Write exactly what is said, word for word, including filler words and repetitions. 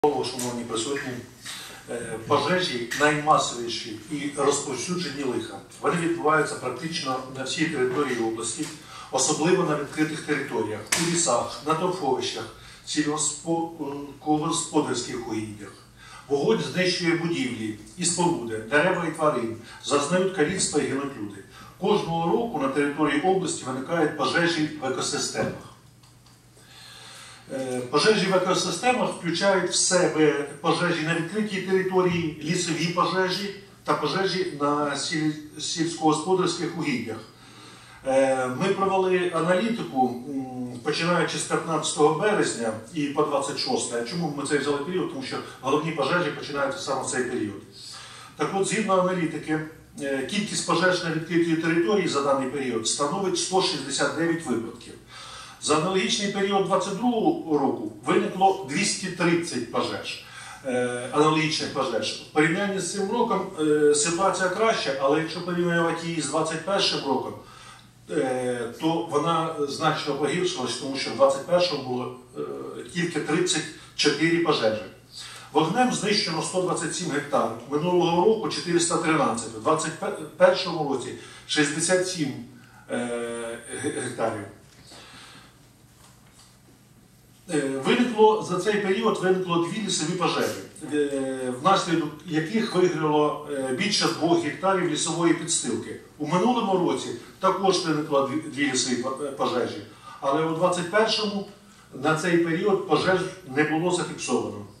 Шановні присутні, пожежі наймасовіші і розповсюджені лиха. Вони відбуваються практично на всій території області, особливо на відкритих територіях, у лісах, на торфовищах, сільськогосподарських угіддях. Вогонь знищує будівлі і споруди, дерева і тварин, зазнають каліцтва і гинуть люди. Кожного року на території області виникають пожежі в екосистемах. Пожежі в екосистемах включають в себе пожежі на відкритій території, лісові пожежі та пожежі на сільськогосподарських угіддях. Ми провели аналітику, починаючи з п'ятнадцятого березня і по двадцять шосте. Чому ми цей взяли період? Тому що головні пожежі починаються саме в цей період. Так от, згідно аналітики, кількість пожеж на відкритій території за даний період становить сто шістдесят дев'ять випадків. За аналогічний період двадцять другого року виникло двісті тридцять пожеж, аналогічних пожеж. В порівнянні з цим роком ситуація краща, але якщо порівнювати її з двадцять першим роком, то вона значно погіршилась, тому що в двадцять першому було тільки тридцять чотири пожежі. Вогнем знищено сто двадцять сім гектарів, минулого року чотириста тринадцять, у двадцять першому році шістдесят сім гектарів. Виникло, за цей період виникло дві лісові пожежі, внаслідок яких вигоріло більше двох гектарів лісової підстилки. У минулому році також виникло дві лісові пожежі, але у двадцять першому на цей період пожеж не було зафіксовано.